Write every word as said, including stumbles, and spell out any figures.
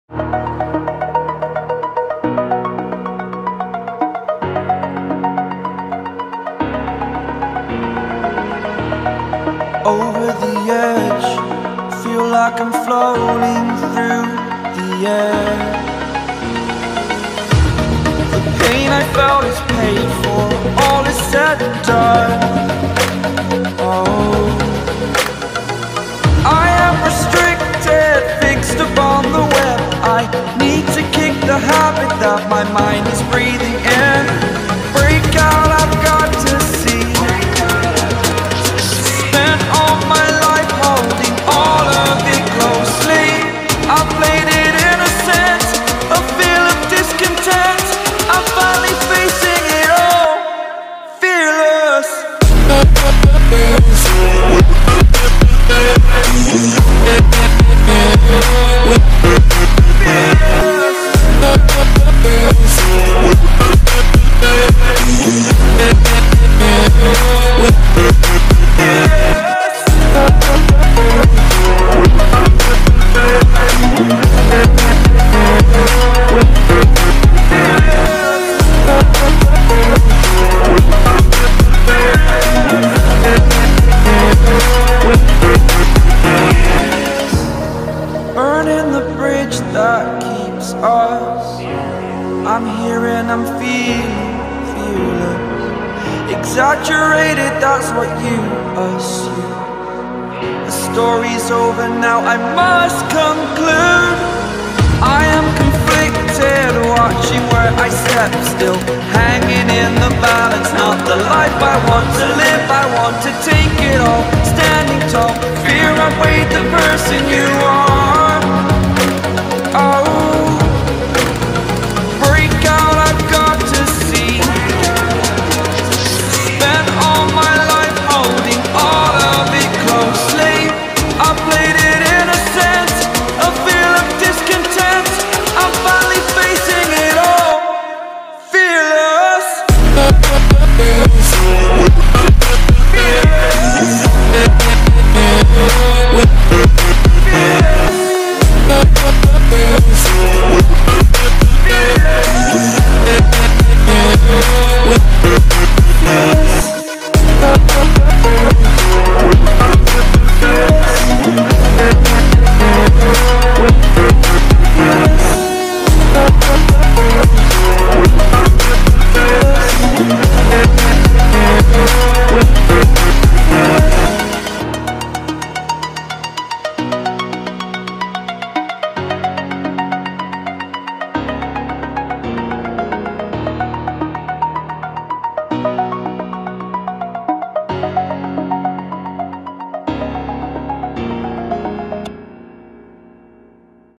Over the edge, feel like I'm floating through the air. The pain I felt is paid for, all is said and done. Oh, I am restricted, fixed upon the web. I need to kick the habit that my mind is breathing in. Break out, I've got to see. Spent all my life holding all of it closely. I played it innocent, a feel of discontent. I'm finally facing it all, fearless. Burning the bridge that keeps us. I'm here and I'm feeling fearless. Exaggerated, that's what you assume. The story's over now, I must conclude. I am conflicted, watching where I step still, hanging in the balance. Not the life I want to live, I want to take it all. Standing tall, fear I weighed the person you are.